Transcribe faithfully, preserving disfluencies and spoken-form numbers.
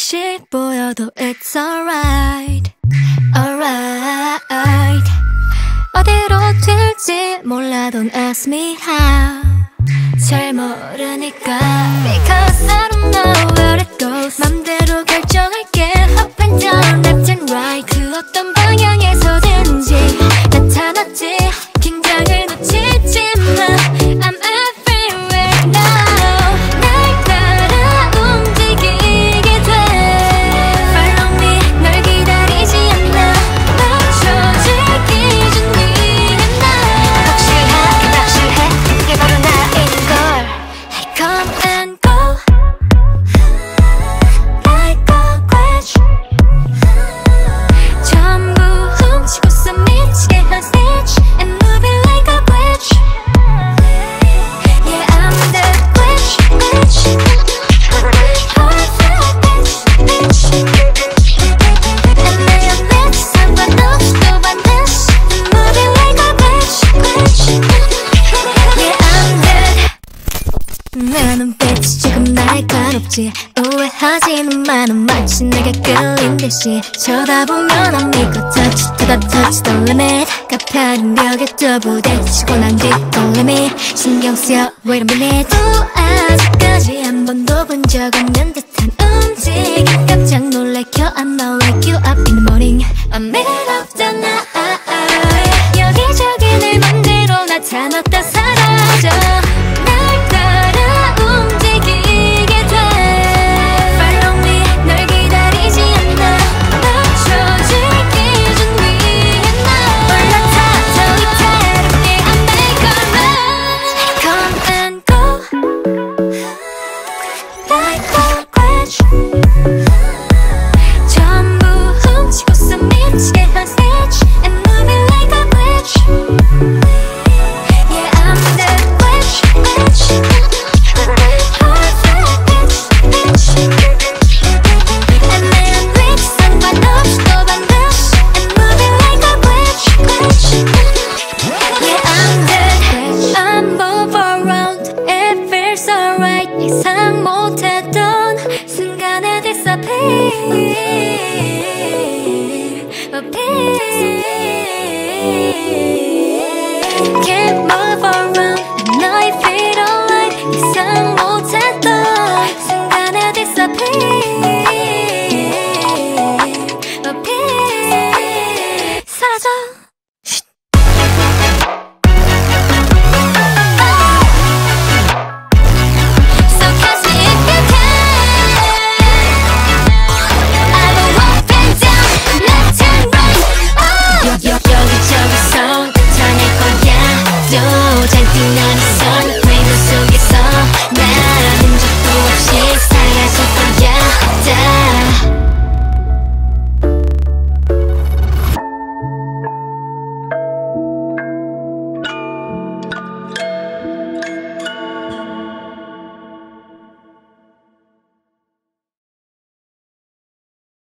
조금씩 보여도 it's alright, alright. 어디로 튈지 몰라 don't ask me how. 잘 모르니까 because I don't know where it goes. 맘대로 결정할게 up and down, left and right. 그 어떤 방향에서든지 나타났지. 긴장을 놓치지마. I'm everywhere now. 날 따라 움직이게 돼. Follow me, 널 기다리지 않아. 맞춰질 기준 위에 나. 확실하게 확실해, 그게 바로 나인걸. Hey, come and go like a glitch. 전부 훔치고서 미치게 한 stitch and moving like a glitch. Yeah, I'm the glitch, glitch. Perfect bitch, bitch. And 내가 bitch 상관없이 또 반드시 and moving like a glitch, glitch. Yeah, I'm that. 내 눈빛이 지금 날카롭지. 오해하지는 마. 넌 마치 내게 끌린 듯이 쳐다보면 안 믿고 touch to the touch the limit. 가파른 벽에 또 부딪히고 난 뒤 떨림이 신경 쓰여 wait a minute. 또 아직까지 한 번도 본 적 없는 듯한 움직임. 깜짝 놀래켜 I'm not like you up in the morning. I'm made of the night. 여기저기 내 맘대로 나타났다 사라져. 날 따라 움직이게 돼. Follow me, 널 기다리지 않아. 맞춰질 기준 위에 나. 올라타 더 위태롭게 I make a move. Come and go like a glitch. 전부 훔치고서 미치게 한 stitch and moving like a glitch. Yeah, I'm the glitch, glitch. Perfect bitch, bitch. And 내가 bitch 상관없이 또 반드시 and moving like a glitch, glitch. Yeah, I'm the glitch. I move around, it feels alright. 예상 못했던 순간에 disappear, appear. Can't move around, I know you feel alright. 예상 못했던 순간에 disappear, appear. 사라져. So catch me if you can. I go up and down, left and right. Oh. 여, 여, 여기저기서 나타날 거야. 또 잔뜩 나는 선